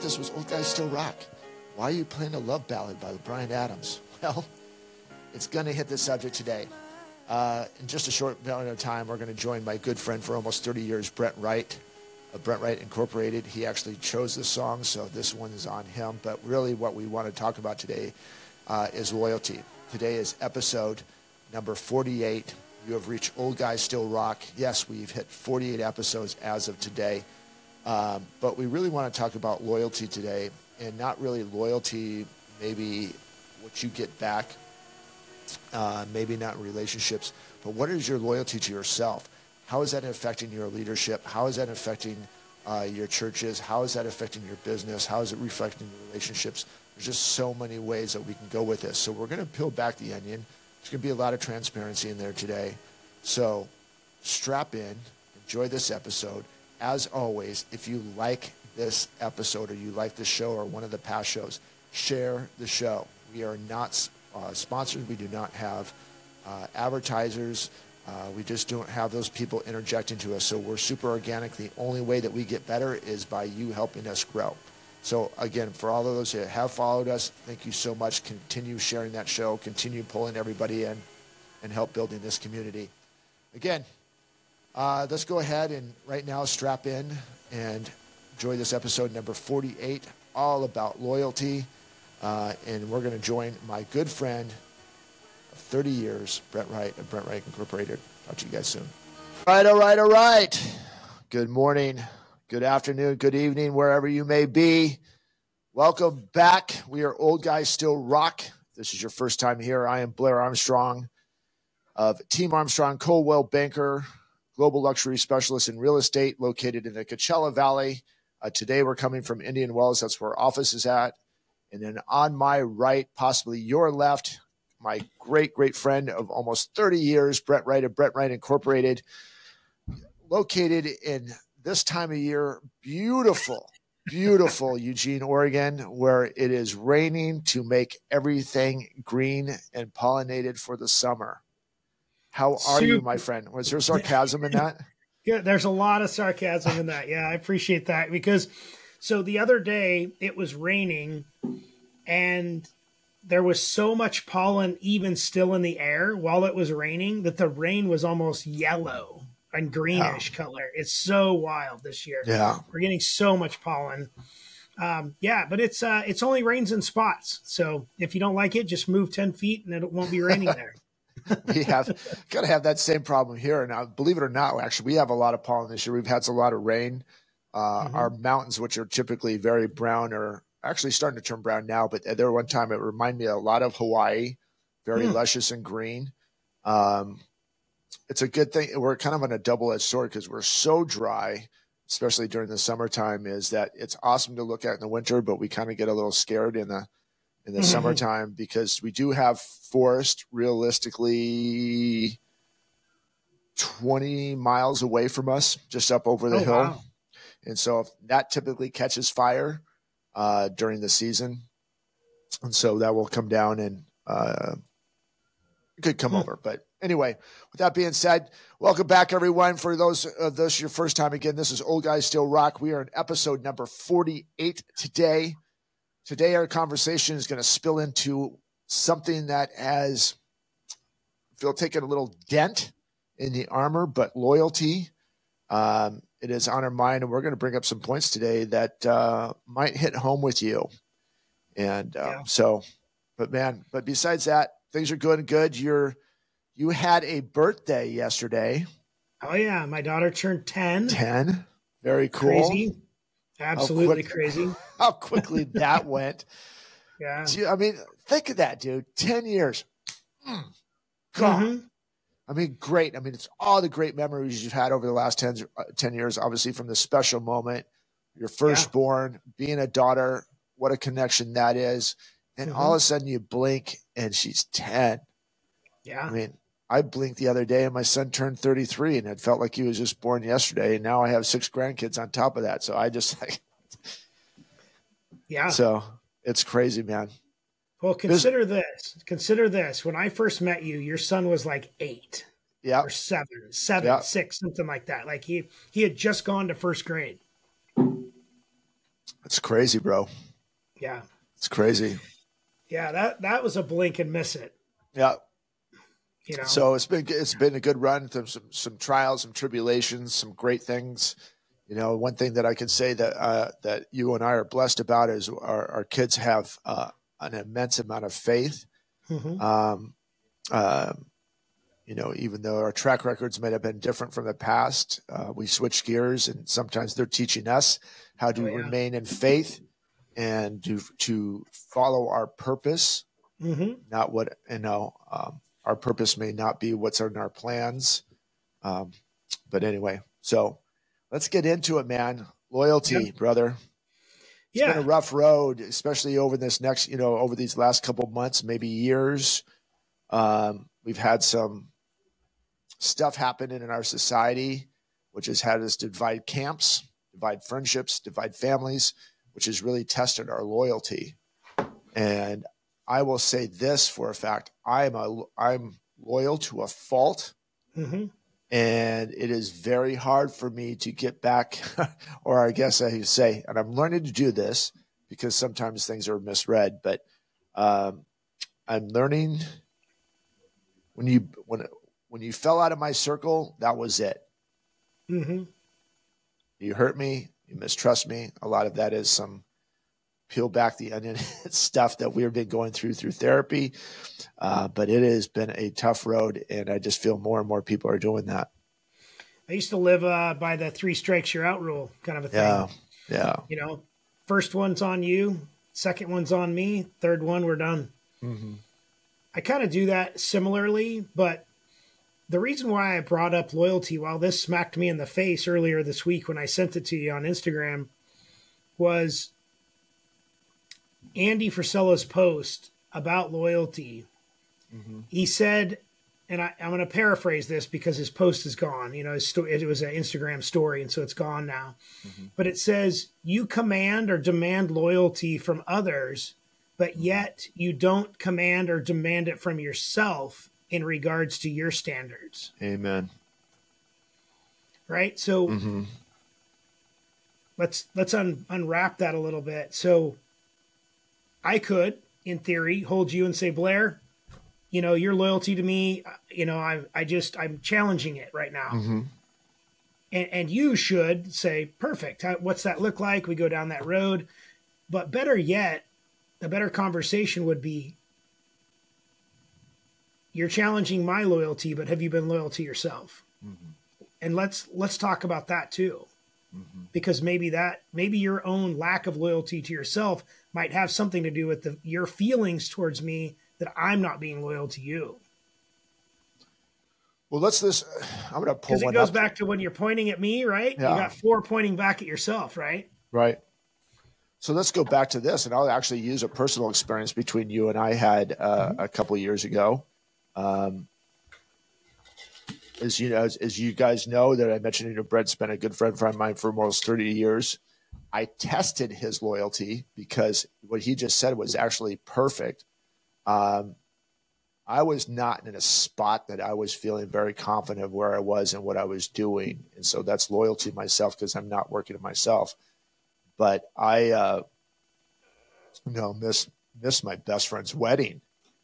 this was Old Guys Still Rock. Why are you playing a love ballad by Bryan Adams? Well, it's going to hit the subject today. In just a short amount of time, we're going to join my good friend for almost 30 years, Brent Wright, of Brent Wright Incorporated. He actually chose this song, so this one is on him. But really what we want to talk about today is loyalty. Today is episode number 48. You have reached Old Guys Still Rock. Yes, we've hit 48 episodes as of today. But we really want to talk about loyalty today, and not really loyalty, maybe what you get back, maybe not in relationships, but what is your loyalty to yourself? How is that affecting your leadership? How is that affecting your churches? How is that affecting your business? How is it reflecting your relationships? There's just so many ways that we can go with this. So we're going to peel back the onion. There's going to be a lot of transparency in there today. So strap in, enjoy this episode. As always, if you like this episode or you like this show or one of the past shows, share the show. We are not sponsored. We do not have advertisers. We just don't have those people interjecting to us. So we're super organic. The only way that we get better is by you helping us grow. So again, for all of those that have followed us, thank you so much. Continue sharing that show. Continue pulling everybody in and help building this community. Again, let's go ahead and right now strap in and enjoy this episode number 48, all about loyalty. And we're going to join my good friend of 30 years, Brent Wright of Brent Wright Incorporated. Talk to you guys soon. All right. Good morning, good afternoon, good evening, wherever you may be. Welcome back. We are Old Guys Still Rock. If this is your first time here, I am Blair Armstrong of Team Armstrong Coldwell Banker, global luxury specialist in real estate located in the Coachella Valley. Today we're coming from Indian Wells. That's where our office is at. And then on my right, possibly your left, my great friend of almost 30 years, Brent Wright of Brent Wright Incorporated, located in this time of year, beautiful Eugene, Oregon, where it is raining to make everything green and pollinated for the summer. How are you, my friend? Was there sarcasm in that? Yeah, there's a lot of sarcasm in that. Yeah, I appreciate that because so the other day it was raining and there was so much pollen even still in the air while it was raining that the rain was almost yellow and greenish color. It's so wild this year. Yeah. We're getting so much pollen. But it's only rains in spots. So if you don't like it, just move 10 feet and it won't be raining there. We have got to have that same problem here. Now, believe it or not, actually, we have a lot of pollen this year. We've had a lot of rain. Our mountains, which are typically very brown, are actually starting to turn brown now. But there one time, it reminded me a lot of Hawaii, very luscious and green. It's a good thing. We're kind of on a double-edged sword because we're so dry, especially during the summertime, is that it's awesome to look at in the winter, but we kind of get a little scared in the summertime because we do have forest realistically 20 miles away from us, just up over the hill. Wow. And so if that typically catches fire during the season. And so that will come down and could come over. But anyway, with that being said, welcome back, everyone. For those of this your first time again, this is Old Guys Still Rock. We are in episode number 48 today. Today, our conversation is going to spill into something that has, I feel, taken a little dent in the armor, but loyalty. It is on our mind, and we're going to bring up some points today that might hit home with you. And but besides that, things are good. You had a birthday yesterday. Oh yeah, my daughter turned 10. 10, very cool. Crazy. Absolutely crazy. How quickly that went. Yeah. I mean, think of that, dude. 10 years. God. I mean, great. I mean, it's all the great memories you've had over the last 10 years, obviously from the special moment, your firstborn, being a daughter, what a connection that is. And all of a sudden you blink and she's 10. Yeah. I mean, I blinked the other day and my son turned 33 and it felt like he was just born yesterday. And now I have 6 grandkids on top of that. So I just so it's crazy, man. Well, consider this. When I first met you, your son was like 8 or 7, 6, something like that. Like he had just gone to first grade. It's crazy, bro. Yeah. It's crazy. Yeah. That was a blink and miss it. Yeah. You know. So it's been a good run through some trials, some tribulations, some great things. You know, one thing that I can say that that you and I are blessed about is our kids have an immense amount of faith. Mm-hmm. You know, even though our track records might have been different from the past, we switch gears, and sometimes they're teaching us how to remain in faith and to follow our purpose, not what, you know, our purpose may not be what's in our plans. But anyway, so let's get into it, man. Loyalty, brother. It's been a rough road, especially over this next, you know, over these last couple months, maybe years. We've had some stuff happening in our society, which has had us divide camps, divide friendships, divide families, which has really tested our loyalty. And I will say this for a fact: I'm loyal to a fault, and it is very hard for me to get back, or I guess I should say, and I'm learning to do this because sometimes things are misread, but I'm learning when you fell out of my circle, that was it. You hurt me, you mistrust me. A lot of that is some peel back the onion stuff that we've been going through therapy. But it has been a tough road, and I just feel more and more people are doing that. I used to live by the 3 strikes you're out rule kind of a thing. Yeah. You know, first one's on you, second one's on me, third one, we're done. I kind of do that similarly, but the reason why I brought up loyalty, while this smacked me in the face earlier this week when I sent it to you on Instagram, was Andy Frisella's post about loyalty. He said, and I'm going to paraphrase this because his post is gone. You know, it was an Instagram story, and so it's gone now. But it says, you command or demand loyalty from others, but yet you don't command or demand it from yourself in regards to your standards. Amen. Right? So let's unwrap that a little bit. So I could, in theory, hold you and say, Blair, you know, your loyalty to me, you know, I'm challenging it right now. And you should say, perfect. What's that look like? We go down that road. But better yet, a better conversation would be, you're challenging my loyalty, but have you been loyal to yourself? And let's talk about that too. Because maybe your own lack of loyalty to yourself might have something to do with your feelings towards me that I'm not being loyal to you. Well, I'm going to pull one up. Because it goes back to when you're pointing at me, right? Yeah. You got 4 pointing back at yourself, right? Right. So let's go back to this, and I'll actually use a personal experience between you and I had a couple of years ago. As you guys know, that I mentioned, you know, Brent's been a good friend of mine for almost 30 years. I tested his loyalty because what he just said was actually perfect. I was not in a spot that I was feeling very confident of where I was and what I was doing. And so that's loyalty to myself because I'm not working on myself. But I, missed my best friend's wedding.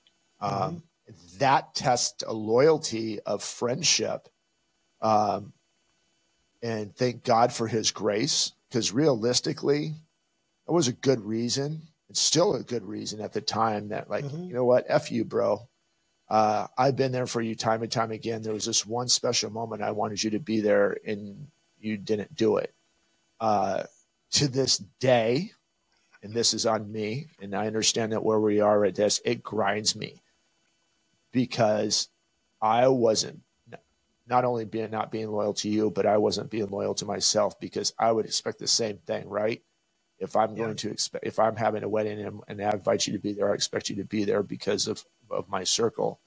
That tests a loyalty of friendship. And thank God for his grace, because realistically, it was a good reason. It's still a good reason at the time that, like, you know what, F you, bro. I've been there for you time and time again. There was this one special moment I wanted you to be there, and you didn't do it. To this day, and this is on me, and I understand that where we are at this, it grinds me because I wasn't not only not being loyal to you, but I wasn't being loyal to myself, because I would expect the same thing, right? If I'm going to expect, if I'm having a wedding and I invite you to be there, I expect you to be there because of my circle.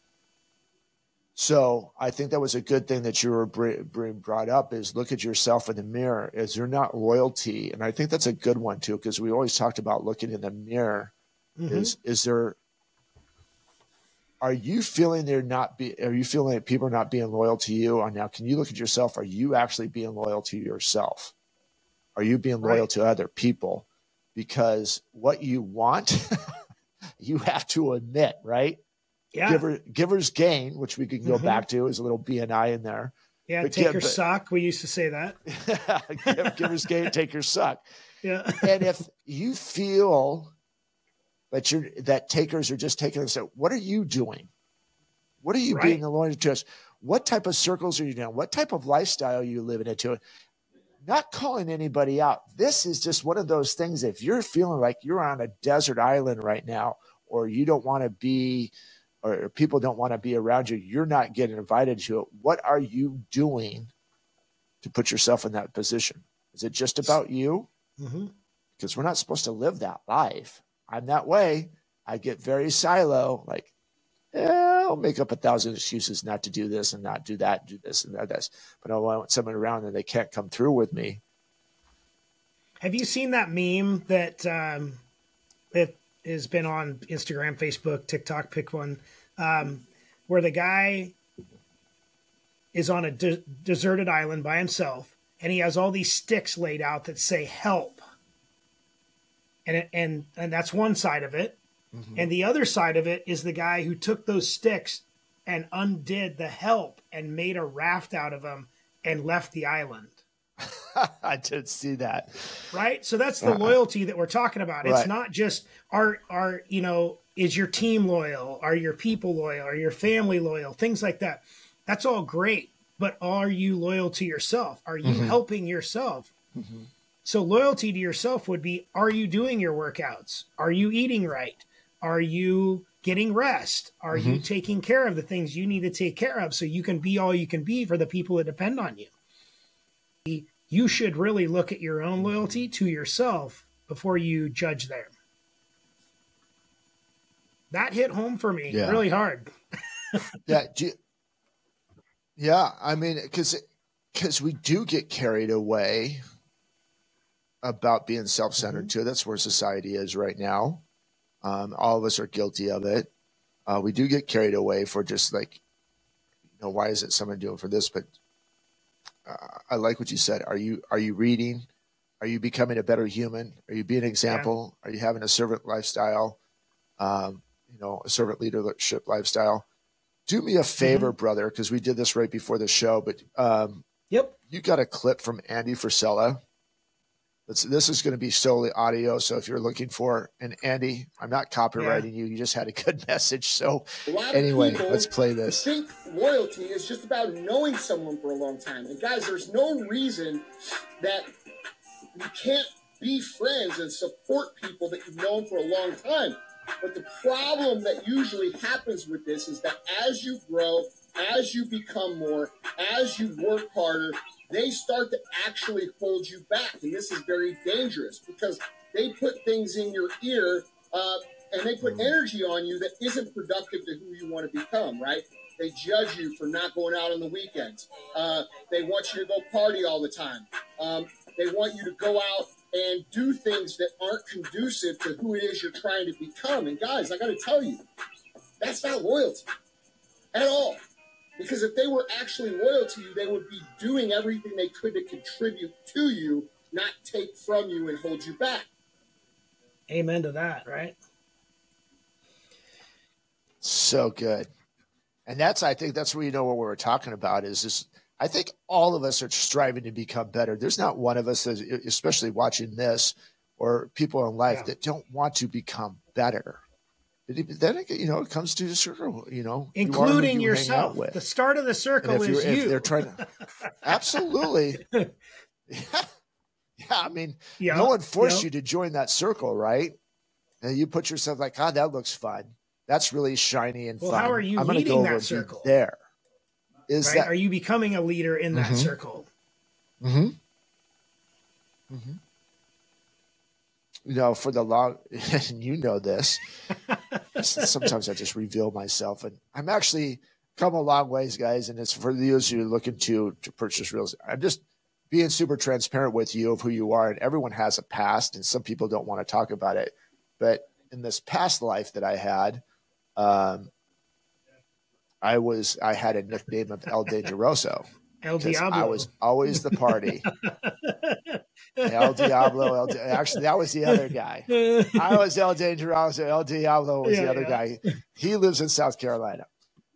So I think that was a good thing that you were brought up, is look at yourself in the mirror. Is there not loyalty? And I think that's a good one too, because we always talked about looking in the mirror. Is there, are you feeling are you feeling that people are not being loyal to you? Or now, can you look at yourself? Are you actually being loyal to yourself? Are you being loyal to other people? because what you want, you have to admit, right? Yeah. Giver's gain, which we can go back to, is a little BNI in there. Yeah, but take your suck. We used to say that. Giver's gain, take your suck. Yeah. And if you feel that takers are just taking this, what are you doing? What are you being loyal to us? What type of circles are you doing? What type of lifestyle are you living into? Not calling anybody out. This is just one of those things. If you're feeling like you're on a desert island right now, or you don't want to be, or people don't want to be around you, you're not getting invited to it. What are you doing to put yourself in that position? Is it just about you? Because we're not supposed to live that life. I'm that way. I get very silo, like, I'll make up 1,000 excuses not to do this and not do that, do this and that. But I want someone around and they can't come through with me. Have you seen that meme that it has been on Instagram, Facebook, TikTok, pick one, where the guy is on a deserted island by himself and he has all these sticks laid out that say help. And that's one side of it. And the other side of it is the guy who took those sticks and undid the help and made a raft out of them and left the island. I did see that. Right? So that's the loyalty that we're talking about. It's not just is your team loyal? Are your people loyal? Are your family loyal? Things like that. That's all great. But are you loyal to yourself? Are you helping yourself? So loyalty to yourself would be, are you doing your workouts? Are you eating right? Are you getting rest? Are you taking care of the things you need to take care of so you can be all you can be for the people that depend on you? You should really look at your own loyalty to yourself before you judge them. That hit home for me really hard. I mean, because we do get carried away about being self-centered too. That's where society is right now. All of us are guilty of it. We do get carried away for just like, why is it someone doing for this? But I like what you said. Are you reading? Are you becoming a better human? Are you being an example? Are you having a servant lifestyle? A servant leadership lifestyle? Do me a favor, brother, because we did this right before the show, but you got a clip from Andy Frisella. This is going to be solely audio, so if you're looking for an Andy, I'm not copywriting you. You just had a good message. So anyway, let's play this. I think loyalty is just about knowing someone for a long time. And guys, there's no reason that you can't be friends and support people that you've known for a long time. But the problem that usually happens with this is that as you grow, as you become more, as you work harder, they start to actually hold you back. And this is very dangerous because they put things in your ear and they put energy on you that isn't productive to who you want to become, right? They judge you for not going out on the weekends. They want you to go party all the time. They want you to go out and do things that aren't conducive to who it is you're trying to become. And guys, I got to tell you, that's not loyalty at all. Because if they were actually loyal to you, they would be doing everything they could to contribute to you, not take from you and hold you back. Amen to that, right? So good. And I think that's where what we're talking about is I think all of us are striving to become better. There's not one of us, that, especially watching this, or people in life that don't want to become better. Then it comes to the circle, including yourself. The start of the circle is you. If they're trying to, absolutely. I mean, no one forced you to join that circle, right? And you put yourself like, that looks fun. That's really shiny and fun. How are you leading that circle? There. Are you becoming a leader in that circle? For the long, and this, sometimes I just reveal myself, and I'm actually come a long ways, guys. And it's for those who are looking to purchase real estate. I'm just being super transparent with you of who you are, and everyone has a past, and some people don't want to talk about it. But in this past life that I had, I had a nickname of El Dangeroso. El because I Diablo. was always the party. El Diablo. Actually, that was the other guy. I was El Dangerous. El Diablo was the other guy. He lives in South Carolina.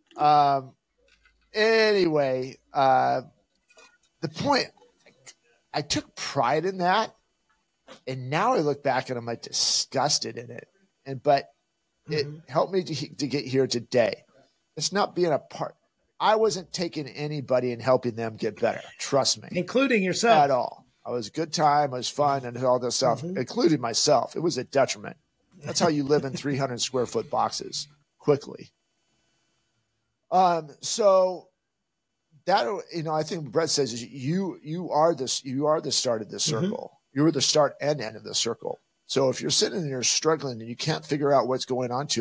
Anyway, the point, I took pride in that. And now I look back and I'm like disgusted in it. But it helped me to get here today. It's not being a part. I wasn't taking anybody and helping them get better. Trust me. Including yourself. At all. I was a good time. It was fun and all this stuff, including myself. It was a detriment. That's how you live in 300 square foot boxes quickly. So that, I think Brett says you are the start of this circle. You were the start and end of the circle. So if you're sitting there struggling and you can't figure out what's going on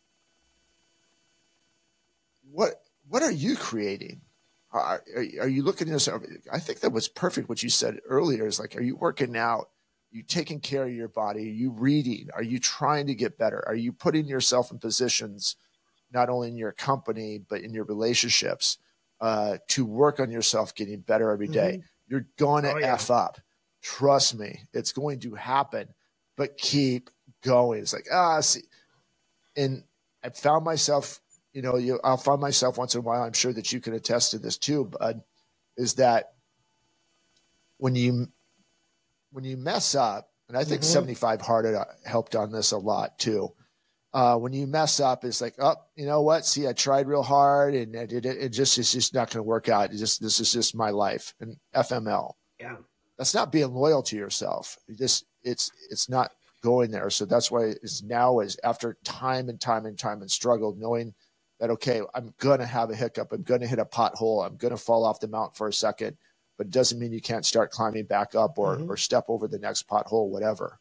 what are you creating? Are you looking at yourself? I think that was perfect what you said earlier is like, are you working out? Are you taking care of your body? Are you reading? Are you trying to get better? Are you putting yourself in positions, not only in your company, but in your relationships, to work on yourself getting better every day? You're going to F up. Trust me, it's going to happen, but keep going. It's like, see, and I found myself, I'll find myself once in a while, I'm sure that you can attest to this too, bud, is that when you mess up, and I think 75 Hard helped on this a lot too. When you mess up, it's like, oh, you know what? See, I tried real hard and it's just not going to work out. This is just my life and FML. Yeah. That's not being loyal to yourself. It's not going there. So that's why it's now is after time and struggle, knowing that, okay, I'm going to have a hiccup. I'm going to hit a pothole. I'm going to fall off the mountain for a second, but it doesn't mean you can't start climbing back up or step over the next pothole, whatever.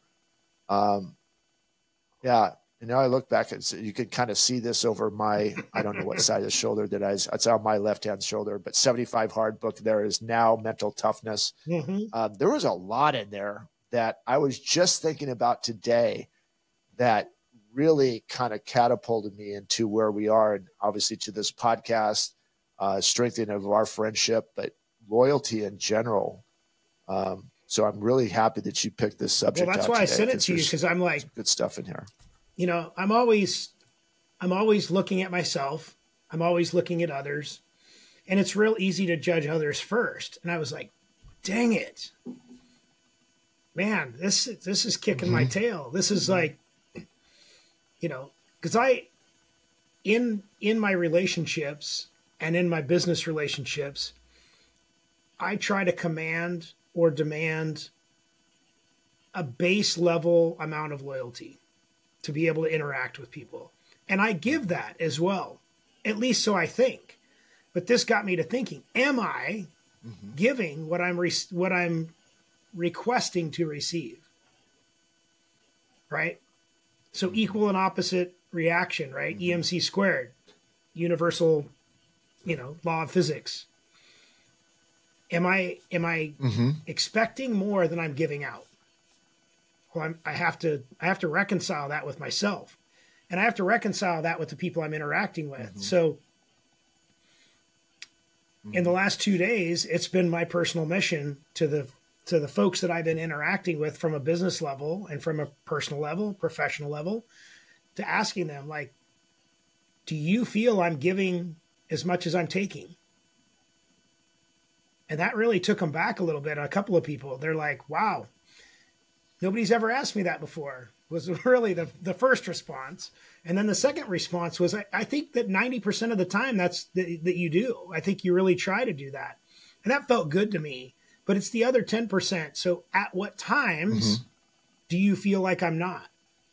Yeah. And now I look back and you can kind of see this over my, I don't know what side of the shoulder it's on my left-hand shoulder, but 75 Hard book there is now mental toughness. There was a lot in there that I was just thinking about today that really kind of catapulted me into where we are, and obviously to this podcast, strengthening of our friendship, but loyalty in general. So I'm really happy that you picked this subject. Well, that's why I sent it to you, because I'm like, good stuff in here. I'm always looking at myself. I'm always looking at others, and it's real easy to judge others first. And I was like, dang it, man, this is kicking my tail. This is like, because in my relationships and in my business relationships, I try to command or demand a base level amount of loyalty to be able to interact with people. And I give that as well, at least so I think. But this got me to thinking, am I giving what I'm requesting to receive? Right? So equal and opposite reaction, right? EMC squared, universal, law of physics. Am I expecting more than I'm giving out? Well, I have to reconcile that with myself, and I have to reconcile that with the people I'm interacting with. So in the last 2 days, it's been my personal mission to the folks that I've been interacting with from a business level and from a personal level, professional level, to asking them, like, do you feel I'm giving as much as I'm taking? And that really took them back a little bit. A couple of people, they're like, wow, nobody's ever asked me that before, was really the first response. And then the second response was, I think that 90% of the time that you do. I think you really try to do that. And that felt good to me. But it's the other 10%. So at what times do you feel like I'm not?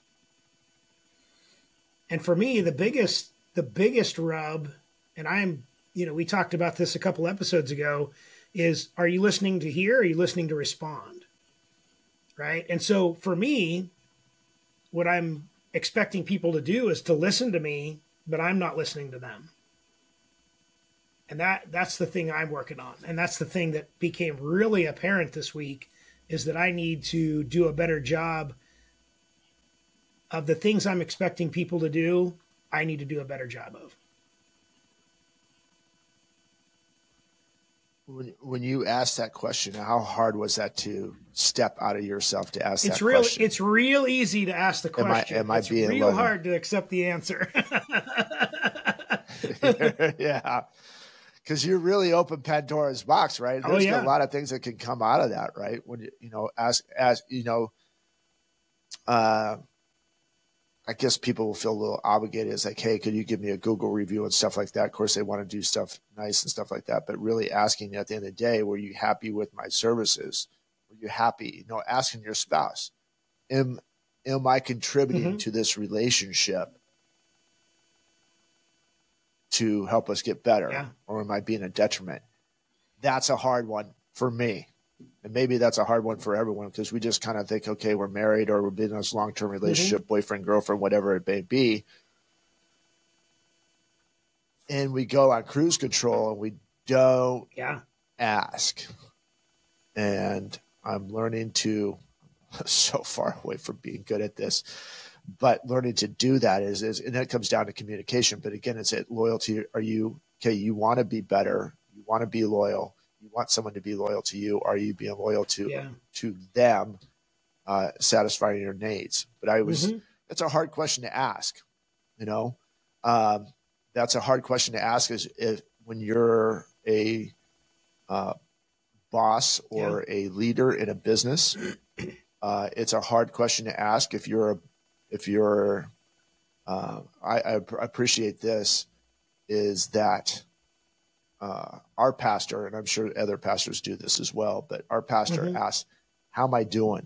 And for me, the biggest rub, and I'm, we talked about this a couple episodes ago, is, are you listening to hear? Or are you listening to respond? Right. And so for me, what I'm expecting people to do is to listen to me, but I'm not listening to them. And that's the thing I'm working on. And that's the thing that became really apparent this week, is that I need to do a better job of the things I'm expecting people to do. I need to do a better job of. when you asked that question, how hard was that to step out of yourself to ask that question? It's real easy to ask the question. Am I it's being real loaded? hard to accept the answer. Yeah. Because you really open Pandora's box, right? There's a lot of things that can come out of that, right? When I guess people will feel a little obligated. It's like, hey, could you give me a Google review and stuff like that? Of course, they want to do stuff nice and stuff like that. But really asking at the end of the day, were you happy with my services? Were you happy? Asking your spouse, am I contributing to this relationship to help us get better? Yeah. Or am I being a detriment? That's a hard one for me. And maybe that's a hard one for everyone, because we just kind of think, okay, we're married or we're in this long-term relationship, boyfriend, girlfriend, whatever it may be. And we go on cruise control and we don't ask. And I'm learning to, so far away from being good at this, but learning to do that is and that comes down to communication. But again, it's loyalty. Are you, okay, you want to be better. You want to be loyal. You want someone to be loyal to you. Are you being loyal to them, satisfying your needs? But that's a hard question to ask. That's a hard question to ask when you're a boss or a leader in a business. It's a hard question to ask I appreciate this, is that our pastor, and I'm sure other pastors do this as well, but our pastor asks, how am I doing?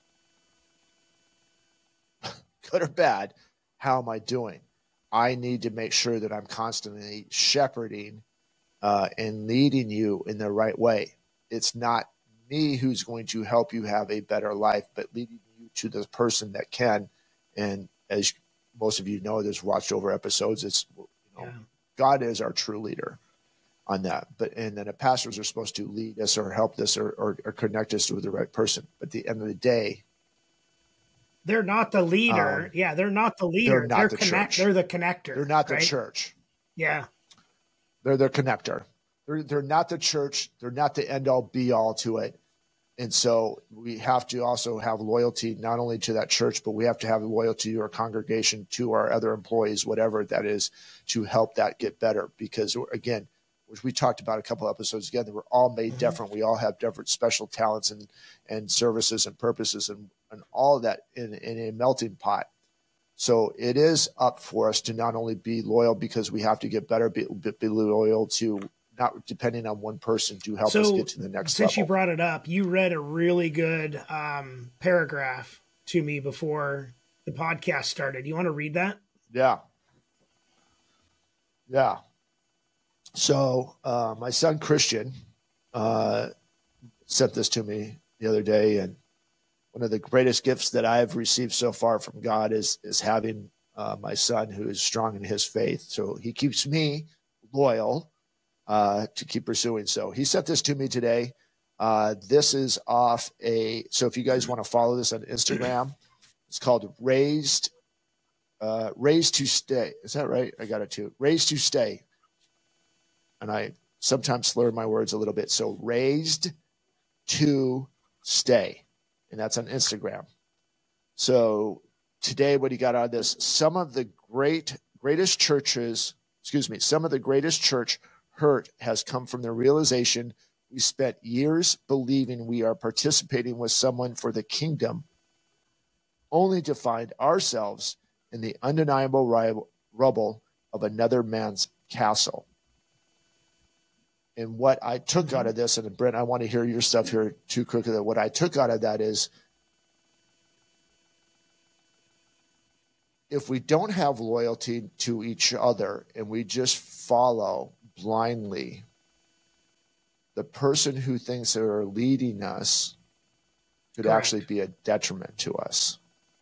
Good or bad, how am I doing? I need to make sure that I'm constantly shepherding and leading you in the right way. It's not me who's going to help you have a better life, but leading you to the person that can. And as most of you know, there's watched over episodes. It's God is our true leader on that. And then the pastors are supposed to lead us or help us or connect us with the right person. But at the end of the day, they're not the leader. They're not the leader. They're the church. They're the connector. They're not the church. Yeah. They're the connector. They're not the church. They're not the end all be all to it. And so we have to also have loyalty, not only to that church, but we have to have loyalty to our congregation, to our other employees, whatever that is, to help that get better. Because again, which we talked about a couple episodes ago, we're all made different. We all have different special talents and services and purposes and all of that in a melting pot. So it is up for us to not only be loyal because we have to get better, be loyal to not depending on one person to help us get to the next level. Since you brought it up, you read a really good paragraph to me before the podcast started. You want to read that? Yeah. Yeah. So my son Christian sent this to me the other day, and one of the greatest gifts that I've received so far from God is having my son who is strong in his faith. So he keeps me loyal to keep pursuing. So he sent this to me today. This is off so if you guys want to follow this on Instagram, it's called Raised to Stay. Is that right? I got it too. Raised to Stay. And I sometimes slur my words a little bit. So Raised to Stay. And that's on Instagram. So today, what he got out of this, some of the greatest church hurt has come from the realization we spent years believing we are participating with someone for the kingdom, only to find ourselves in the undeniable rubble of another man's castle. And what I took out of this, and Brent, I want to hear your stuff here too quickly. What I took out of that is, if we don't have loyalty to each other and we just follow blindly the person who thinks they're leading us, could actually be a detriment to us.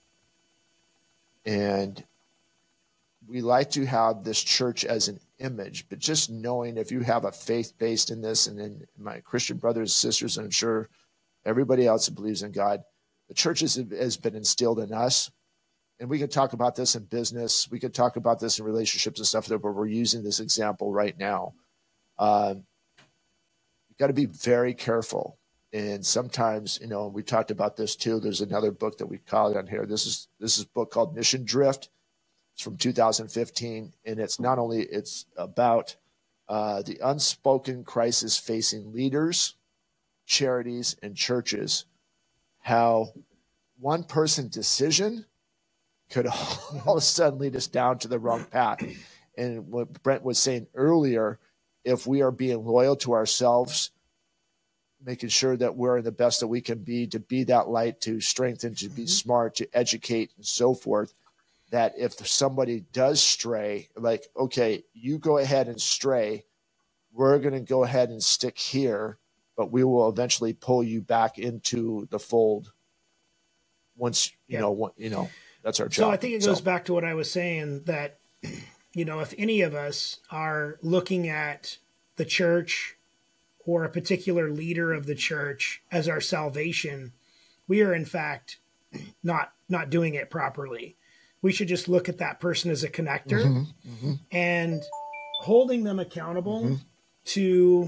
And we like to have this church as an image, but just knowing if you have a faith based in this, and in my Christian brothers and sisters, and I'm sure everybody else that believes in God, the church has been instilled in us. And we could talk about this in business. We could talk about this in relationships and stuff, but we're using this example right now. you got to be very careful. And sometimes, you know, we talked about this too. There's another book that we call it on here. This is a book called Mission Drift. It's from 2015. And it's not only, it's about the unspoken crisis facing leaders, charities, and churches, how one person decision could all of a sudden lead us down to the wrong path. And what Brent was saying earlier, if we are being loyal to ourselves, making sure that we're the best that we can be, to be that light, to strengthen, to be smart, to educate, and so forth, that if somebody does stray, like, okay, you go ahead and stray, we're going to go ahead and stick here, but we will eventually pull you back into the fold once, you know, that's our job. So I think it goes back to what I was saying, that, you know, if any of us are looking at the church or a particular leader of the church as our salvation, we are in fact not doing it properly. We should just look at that person as a connector and holding them accountable to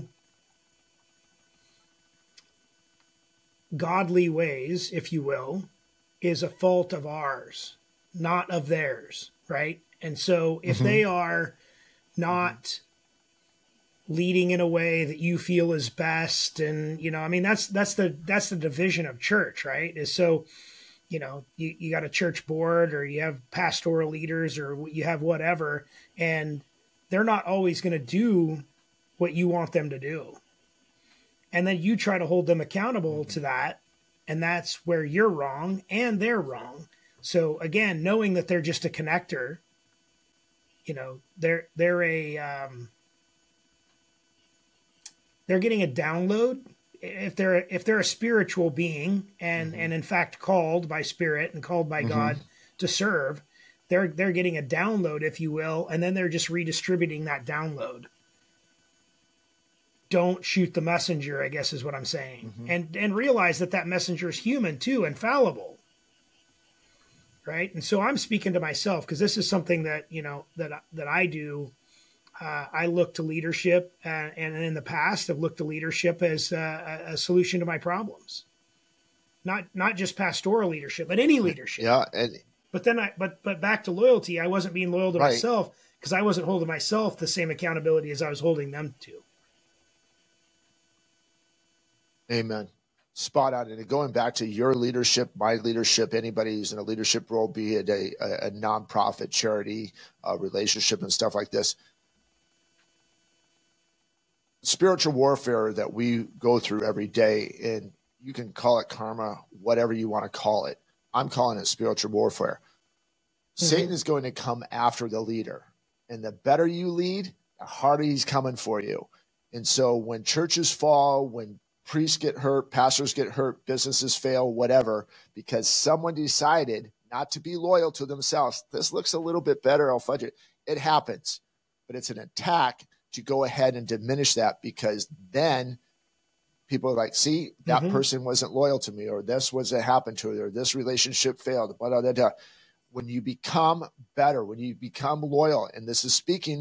godly ways, if you will, is a fault of ours, not of theirs, right? And so if they are not leading in a way that you feel is best, and, you know, I mean, that's the division of church, right? Is so, you know, you got a church board, or you have pastoral leaders, or you have whatever, and they're not always going to do what you want them to do. And then you try to hold them accountable to that. And that's where you're wrong and they're wrong. So again, knowing that they're just a connector, you know, they're getting a download. If they're a spiritual being and in fact called by Spirit and called by God to serve, they're getting a download, if you will, and then they're just redistributing that download. Don't shoot the messenger, I guess is what I'm saying. And realize that messenger is human too and fallible. Right? And so I'm speaking to myself, because this is something that, you know, that I do. I look to leadership, and in the past I've looked to leadership as a solution to my problems. Not just pastoral leadership, but any leadership. Yeah. But back to loyalty, I wasn't being loyal to myself, because I wasn't holding myself the same accountability as I was holding them to. Amen. Spot on. And going back to your leadership, my leadership, anybody who's in a leadership role, be it a nonprofit, charity, relationship, and stuff like this, spiritual warfare that we go through every day, and you can call it karma, whatever you want to call it. I'm calling it spiritual warfare. Satan is going to come after the leader, and the better you lead, the harder he's coming for you. And so when churches fall, when priests get hurt, pastors get hurt, businesses fail, whatever, because someone decided not to be loyal to themselves. This looks a little bit better, I'll fudge it. It happens, but it's an attack to go ahead and diminish that, because then people are like, see, that person wasn't loyal to me, or this was what happened to her, or this relationship failed. Blah, blah, blah, blah. When you become better, when you become loyal, and this is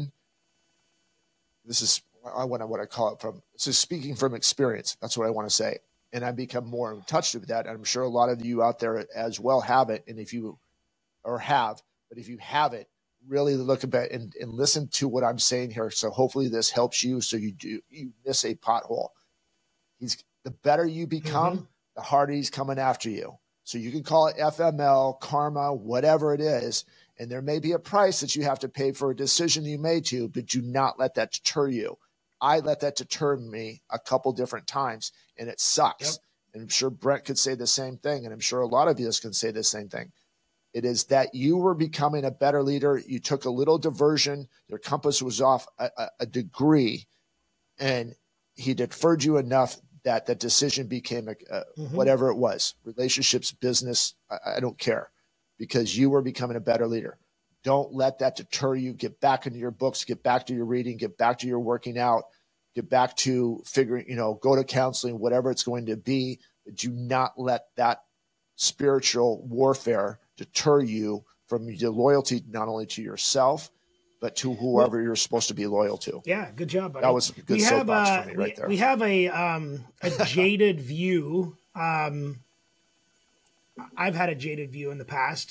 what I call it from. So speaking from experience, that's what I want to say. And I become more in touch with that. And I'm sure a lot of you out there as well have it. And if you haven't, really look at it and listen to what I'm saying here. So hopefully this helps you. So you miss a pothole. The better you become, the harder he's coming after you. So you can call it FML, karma, whatever it is. And there may be a price that you have to pay for a decision you made to, but do not let that deter you. I let that deter me a couple different times, and it sucks. Yep. And I'm sure Brent could say the same thing, and I'm sure a lot of you can say the same thing. It is that you were becoming a better leader. You took a little diversion. Your compass was off a degree, and he deferred you enough that the decision became whatever it was, relationships, business, I don't care, because you were becoming a better leader. Don't let that deter you. Get back into your books, get back to your reading, get back to your working out, get back to figuring, go to counseling, whatever it's going to be. But do not let that spiritual warfare deter you from your loyalty, not only to yourself, but to whoever you're supposed to be loyal to. Yeah, good job, buddy. That was a good soapbox for me right there. We have a jaded view. I've had a jaded view in the past.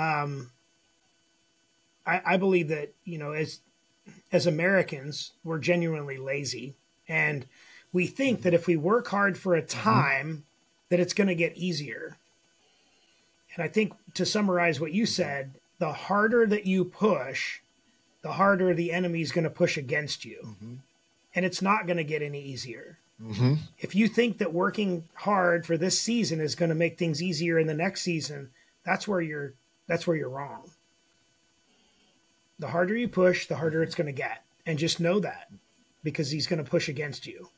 I believe that, you know, as Americans, we're genuinely lazy. And we think that if we work hard for a time, that it's going to get easier. And I think, to summarize what you said, the harder that you push, the harder the enemy is going to push against you. And it's not going to get any easier. If you think that working hard for this season is going to make things easier in the next season, that's where you're wrong. The harder you push, the harder it's going to get. And just know that, because he's going to push against you.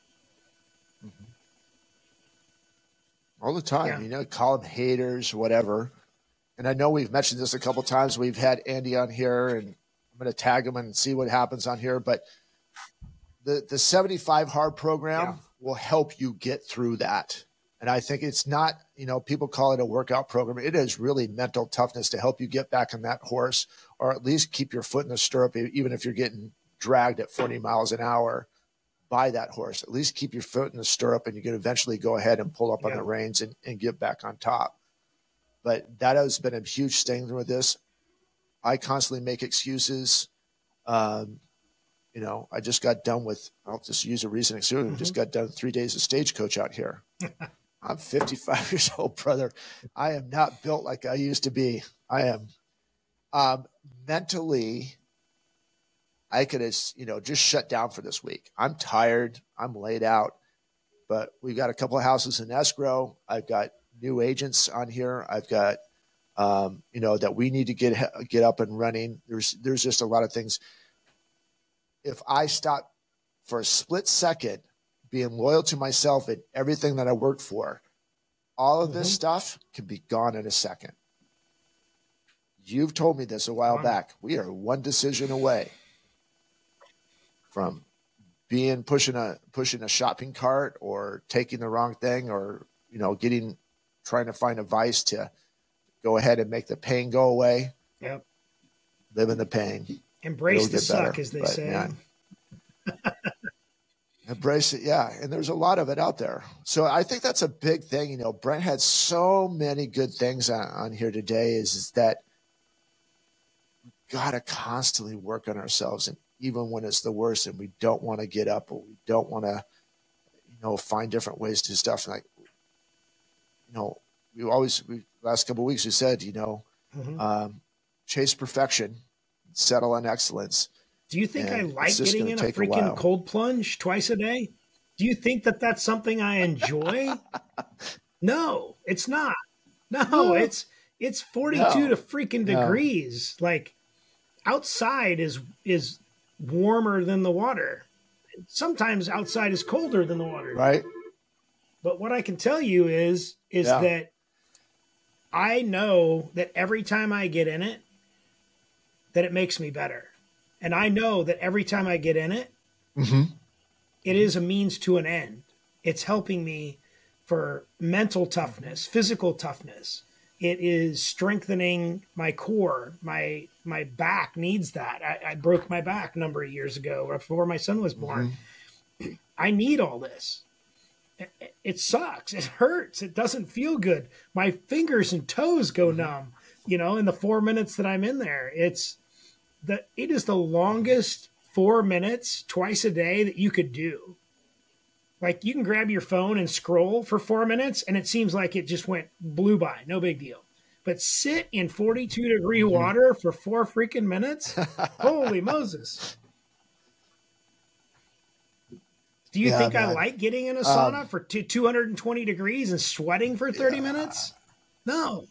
All the time, you know, call them haters, whatever. And I know we've mentioned this a couple of times. We've had Andy on here, and I'm going to tag him and see what happens on here. But the 75 hard program will help you get through that. And I think it's not, you know, people call it a workout program. It is really mental toughness to help you get back on that horse, or at least keep your foot in the stirrup, even if you're getting dragged at 40 miles an hour by that horse. At least keep your foot in the stirrup, and you can eventually go ahead and pull up on the reins and get back on top. But that has been a huge thing with this. I constantly make excuses. You know, I just got done with, I'll just use a recent excuse. Just got done 3 days of stagecoach out here. I'm 55 years old, brother. I am not built like I used to be. I am mentally, I could have, you know, just shut down for this week. I'm tired. I'm laid out. But we've got a couple of houses in escrow. I've got new agents on here. I've got, you know, that we need to get up and running. There's just a lot of things. If I stop for a split second being loyal to myself and everything that I worked for, all of this stuff can be gone in a second. You've told me this a while back. We are one decision away from pushing a shopping cart, or taking the wrong thing, or, you know, trying to find a vice to go ahead and make the pain go away. Yep. Live in the pain. Embrace the suck, as they say. Man, embrace it, yeah. And there's a lot of it out there. So I think that's a big thing. You know, Brent had so many good things on here today, is that we got to constantly work on ourselves. And even when it's the worst and we don't want to get up, or we don't want to, you know, find different ways to do stuff. Like, you know, last couple of weeks we said, you know, chase perfection, settle on excellence. Do you think I like getting in a freaking cold plunge twice a day? Do you think that that's something I enjoy? No, it's not. No, it's 42 to freaking degrees. Like, outside is warmer than the water. Sometimes outside is colder than the water. Right. But what I can tell you is that I know that every time I get in it, that it makes me better. And I know that every time I get in it, it is a means to an end. It's helping me for mental toughness, physical toughness. It is strengthening my core. My back needs that. I broke my back a number of years ago before my son was born. I need all this. It sucks. It hurts. It doesn't feel good. My fingers and toes go numb, you know, in the 4 minutes that I'm in there. It is the longest 4 minutes twice a day that you could do. Like, you can grab your phone and scroll for 4 minutes, and it seems like it just blew by. No big deal. But sit in 42-degree water for 4 freaking minutes? Holy Moses. Do you think I like getting in a sauna for 220 degrees and sweating for 30 minutes? No.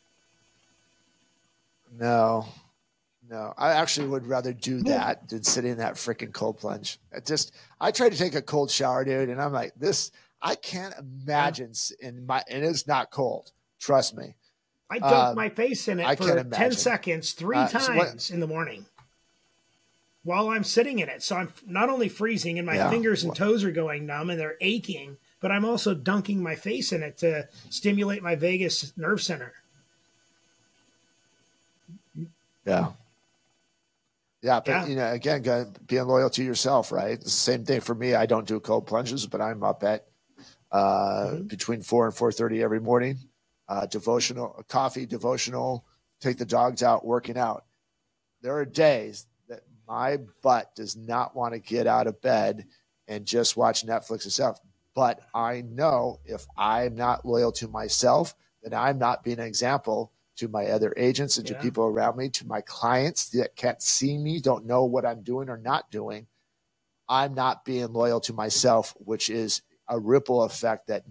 No. I actually would rather do that than sit in that freaking cold plunge. I tried to take a cold shower, dude, and I'm like, I can't imagine and it's not cold. Trust me. I dunk my face in it for 10 seconds, 3 times in the morning while I'm sitting in it. So I'm not only freezing and my fingers and toes are going numb and they're aching, but I'm also dunking my face in it to stimulate my vagus nerve center. Yeah. Yeah, but Yeah. you know, again, being loyal to yourself, right? It's the same thing for me. I don't do cold plunges, but I'm up at between 4 and 4:30 every morning. Devotional, coffee, devotional, take the dogs out, working out. There are days that my butt does not want to get out of bed and just watch Netflix itself. But I know if I'm not loyal to myself, then I'm not being an example to my other agents and to people around me, to my clients that can't see me, don't know what I'm doing or not doing. I'm not being loyal to myself, which is a ripple effect that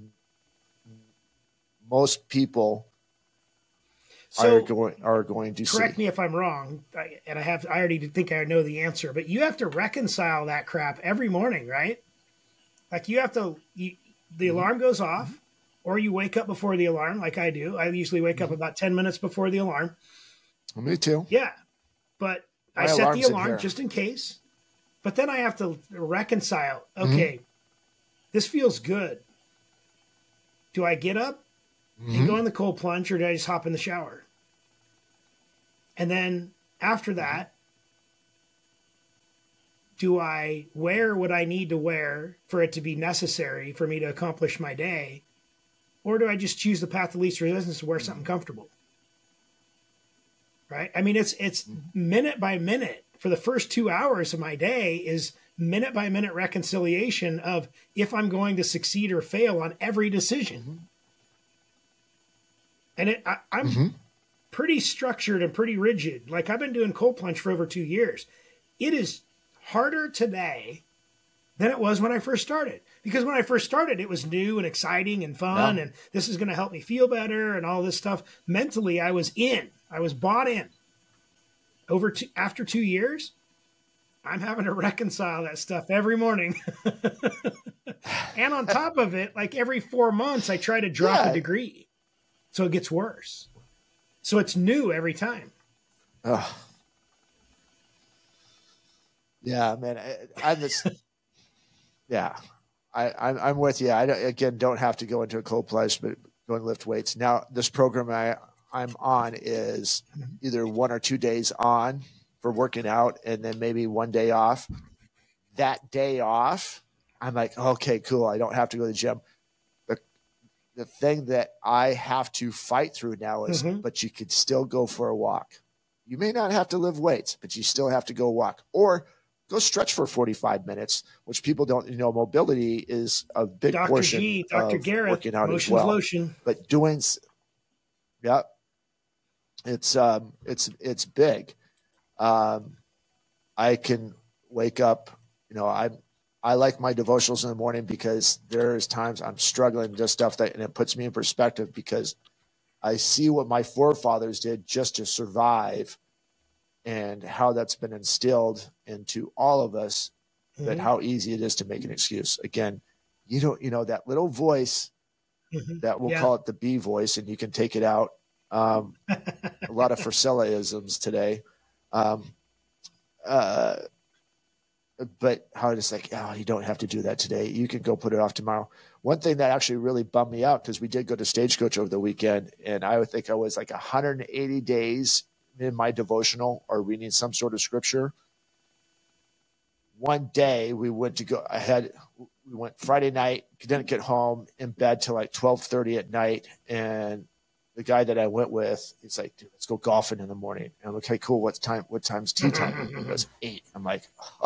most people are going to correct see. me if I'm wrong, I already think I know the answer, but you have to reconcile that crap every morning, right? Like you have to, the alarm goes off, or you wake up before the alarm, like I do. I usually wake up about 10 minutes before the alarm. Me too. Yeah, but I set the alarm just in case. But then I have to reconcile. Okay, this feels good. Do I get up and go in the cold plunge, or do I just hop in the shower? And then after that, do I wear what I need to wear for it to be necessary for me to accomplish my day? Or do I just choose the path of least resistance to wear something comfortable? Right? I mean, it's minute by minute. For the first 2 hours of my day is minute by minute reconciliation of if I'm going to succeed or fail on every decision. And I'm pretty structured and pretty rigid. Like I've been doing cold plunge for over 2 years. It is harder today than it was when I first started. Because when I first started, it was new and exciting and fun, and this is going to help me feel better and all this stuff. Mentally, I was bought in. After 2 years, I'm having to reconcile that stuff every morning. And on top of it, like every 4 months, I try to drop a degree. So it gets worse. So it's new every time. Yeah, man. I'm with you. I don't have to go into a cold plunge, but go and lift weights. Now, this program I'm on is either 1 or 2 days on for working out and then maybe 1 day off. That day off, I'm like, okay, cool. I don't have to go to the gym. The thing that I have to fight through now is, but you could still go for a walk. You may not have to lift weights, but you still have to go walk or go stretch for 45 minutes, which people don't, mobility is a big portion Dr. Garrett, working out motion's as well. Lotion. But doing, it's big. I can wake up, I like my devotionals in the morning because there's times I'm struggling with stuff and it puts me in perspective because I see what my forefathers did just to survive and how that's been instilled into all of us, that how easy it is to make an excuse. Again, that little voice that we'll call it the B voice, and you can take it out. A lot of Frisella-isms today. But how it's like, you don't have to do that today. You can go put it off tomorrow. One thing that actually really bummed me out, because we did go to Stagecoach over the weekend, and I would think I was like 180 days in my devotional or reading some sort of scripture. One day we went Friday night, didn't get home in bed till like 12:30 at night. And the guy that I went with, he's like, dude, let's go golfing in the morning. And I'm like, okay, cool. What time's tea time? He goes, 8. I'm like,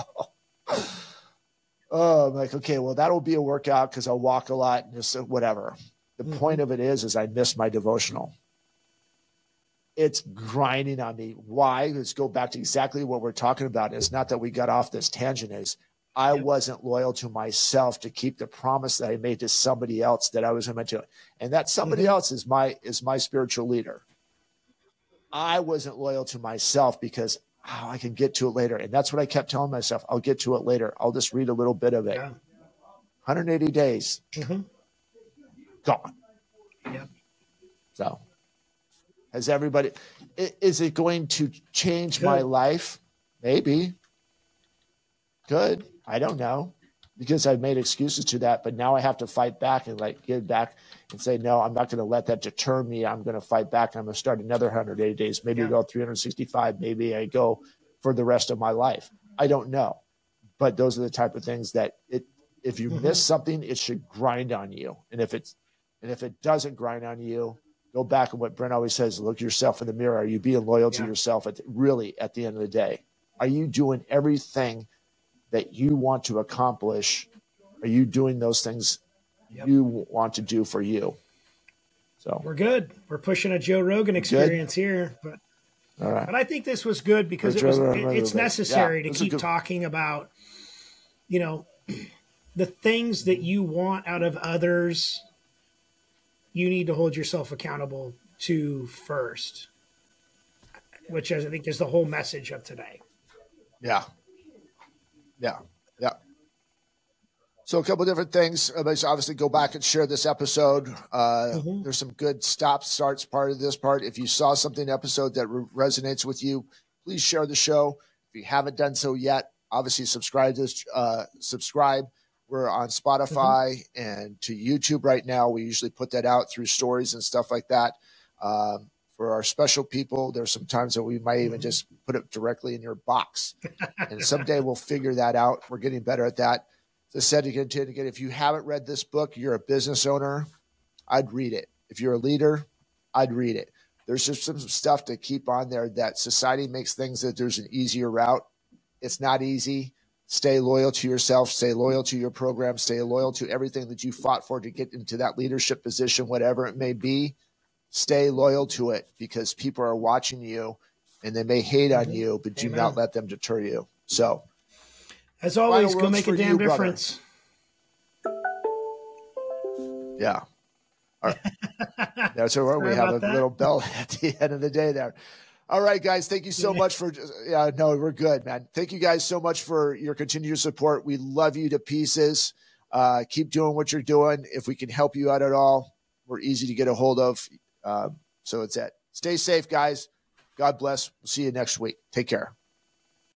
I'm like, okay, well, that'll be a workout because I'll walk a lot and just whatever. The point of it is I missed my devotional. It's grinding on me. Why? Let's go back to exactly what we're talking about. It's not that we got off this tangent. I wasn't loyal to myself to keep the promise that I made to somebody else that I was going to do. And that somebody else is my spiritual leader. I wasn't loyal to myself because I can get to it later. And that's what I kept telling myself. I'll get to it later. I'll just read a little bit of it. 180 days. Gone. Yep. So has everybody, is it going to change my life? Maybe. Good. I don't know, because I've made excuses to that, but now I have to fight back and get back and say, no, I'm not going to let that deter me. I'm going to fight back. I'm going to start another 180 days. Maybe I go 365. Maybe I go for the rest of my life? I don't know. But those are the type of things that if you miss something, it should grind on you. And if it doesn't grind on you, go back and what Brent always says, look yourself in the mirror. Are you being loyal to yourself at the end of the day? Are you doing everything that you want to accomplish? Are you doing those things you want to do for you? So we're good. We're pushing a Joe Rogan experience here, but all right. But I think this was good because it's necessary to keep talking about, you know, the things that you want out of others. You need to hold yourself accountable to first, which I think is the whole message of today. Yeah. So a couple of different things. Obviously, go back and share this episode. There's some good starts part of this part. If you saw something episode that resonates with you, please share the show. If you haven't done so yet, obviously subscribe. We're on Spotify and to YouTube right now. We usually put that out through stories and stuff like that. For our special people, there's some times that we might even just put it directly in your box. And someday we'll figure that out. We're getting better at that. As I said again, if you haven't read this book, you're a business owner, I'd read it. If you're a leader, I'd read it. There's just some stuff to keep on there that society makes things that there's an easier route. It's not easy. Stay loyal to yourself. Stay loyal to your program. Stay loyal to everything that you fought for to get into that leadership position, whatever it may be. Stay loyal to it because people are watching you and they may hate on you, but do not let them deter you. So, as always, go make a damn difference. Yeah. All right. That's where we have a little bell at the end of the day there. All right, guys. Thank you so much for no, we're good, man. Thank you guys so much for your continued support. We love you to pieces. Keep doing what you're doing. If we can help you out at all, we're easy to get a hold of. So it's it. Stay safe, guys. God bless. We'll see you next week. Take care.